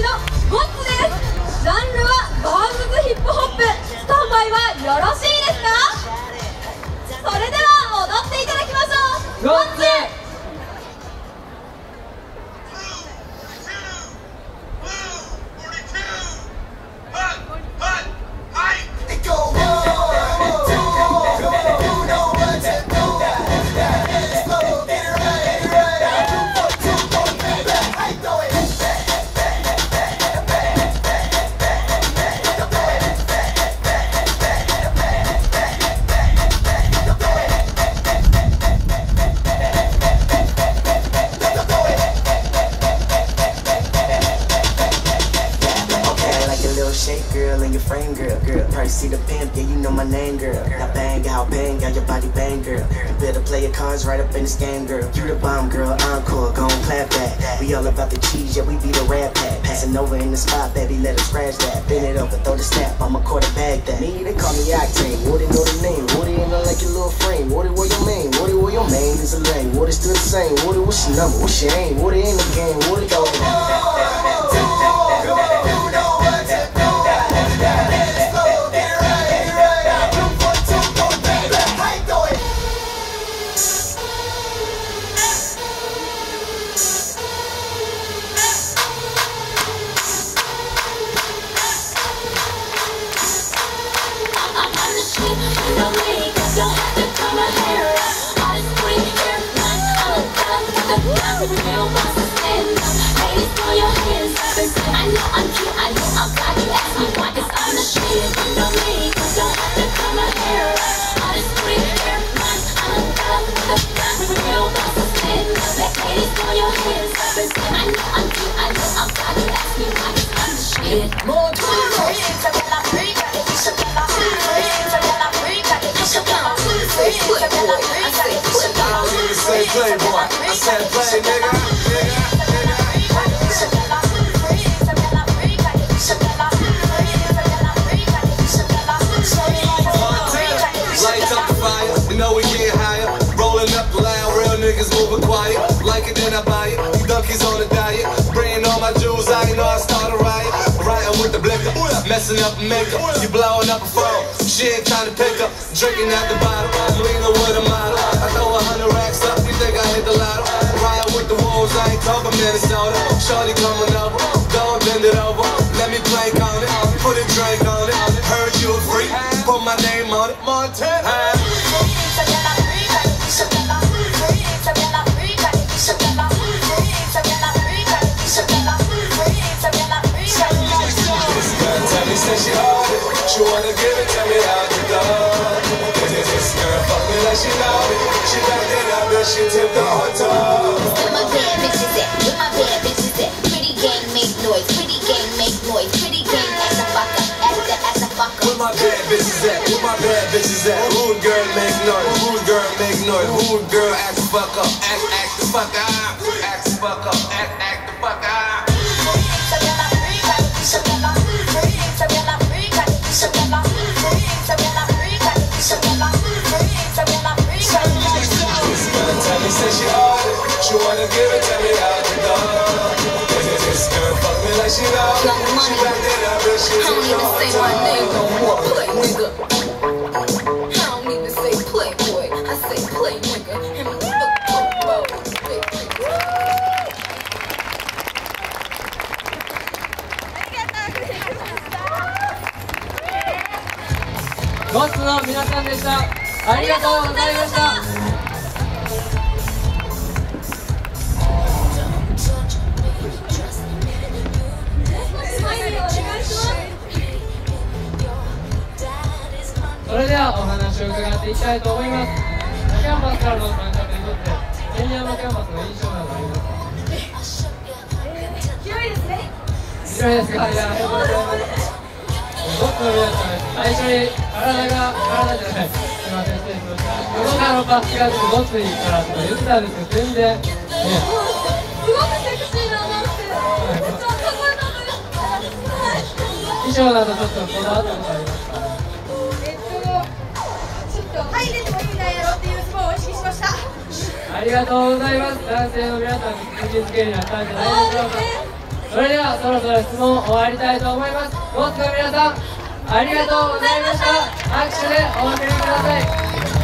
のゴッツです。ジャンルはガールズヒップホップ。スタンバイはよろしいですか？それでは踊っていただきましょう。ゴッツ。 Girl in your frame, girl. Price see the pimp, yeah, you know my name, girl. Now bang out, your body bang, girl. You better play your cards right up in this game, girl. You the bomb, girl, encore, gon' clap that. We all about the cheese, yeah, we be the rap pack. Passing over in the spot, baby, let us scratch that. Bend it over, throw the snap, I'ma quarterback that. Me, they call me Octane, Woody know the name. Woody ain't like your little frame. Woody, what your main? Woody, what your main is a lane. Woody still the same. Woody, what's your number? What's your aim? Woody in the game. Woody go. Playboy, I said play, nigga. Lights up the fire, you know we get higher. Rolling up the loud, real niggas moving quiet. Like it, then I buy it. These donkeys on a diet. Bringing all my jewels, I know I start a riot. Riding with the blicker, messing up the makeup. You blowing up a phone, she ain't trying to pick up. Drinking out the bottle, leaning with a model. I throw 100 racks up, you think I hit the lotto? Riding with the wolves, I ain't talking Minnesota. Shorty coming over, don't bend it over. Let me plank on it, put a drink on it. Heard you a freak, put my name on it. Montana. Said she hard it, she wanna give it, tell me how to go. This girl fuck me like she know it. She backed it up and she tipped on her toes. Where my bad bitches at? Where my bad bitches at? Pretty gang make noise, pretty gang make noise, pretty gang act a fucker, act a fucker. Where my bad bitches at? Where my bad bitches at? Rude girl make noise, rude girl make noise, rude girl act the fuck up, act the fuck up, act the fuck up, act the fuck up. Said she hard it, she wanna give it, tell me how to go. This girl fuck me like she know it. She backed it up and she I don't even say my name no more, play nigga. I don't even say playboy, I say play nigga. And what the fuck about big nigga? ゴッツの皆さんでした。ありがとうございました。それではお話を伺っていきたいと思います。キャンパスからの参加ということで、千里山キャンパスの印象などありますか？ 広いですね。 広いですか？ありがとうございます。ゴッツの皆さん、最初に体じゃない、すいません、失礼しました。世の中のバスケがゴッツにからと言ってたんですけど、全然すごくセクシーななんて。 衣装などちょっとこだわったことありますか？ ちょっと入れてもいいんだやろっていうズボンを意識しました。 ありがとうございます。男性の皆さんに釘付けになったんじゃないでしょうか。 それではそろそろ質問終わりたいと思います。ゴッツの皆さんありがとうございました。拍手でお送りください。